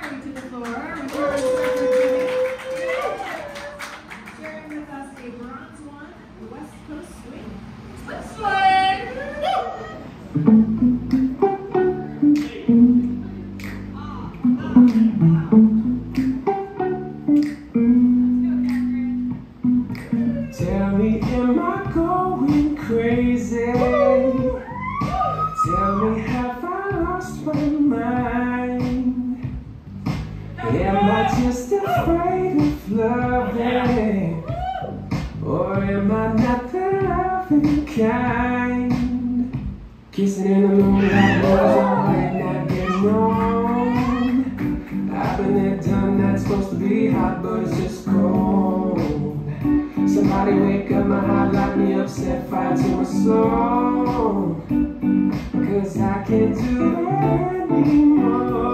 Carrie to the floor with her instructor sharing with us a bronze one, the West Coast Swing. Split Tell me, am I going crazy? Tell me, have I lost my mind? Am I just afraid of loving? Or am I not the loving kind? Kissing in the moonlight was alright, not getting wrong. I've been there, done that, supposed to be hot, but it's just cold. Somebody wake up my heart, lock me up, set fire to my soul. 'Cause I can't do it anymore.